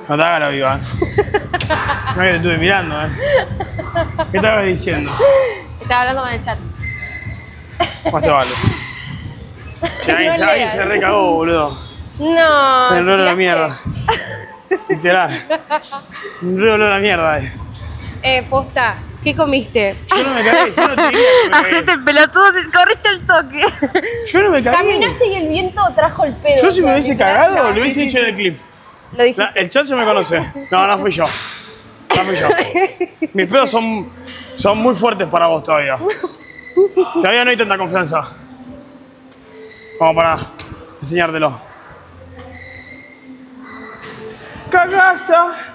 No te hagas la viva, No que te estuve mirando, ¿Qué estabas diciendo? Estaba hablando con el chat. Más te vale. Che, ahí se recagó, boludo. No. El olor a la mierda. Literal. Un olor a la mierda, Posta, ¿qué comiste? Yo no me cagué, yo no te diría que me cagué. Hacete el pelotudo, corriste el toque. Yo no me cagué. Caminaste y el viento trajo el pedo. Yo si me hubiese cagado, no, lo hubiese hecho en el clip. Lo dijiste. El chat ya me conoce. No, no fui yo. No fui yo. Mis pedos son muy fuertes para vos todavía. Todavía no hay tanta confianza. Como para enseñártelo. Cagaza.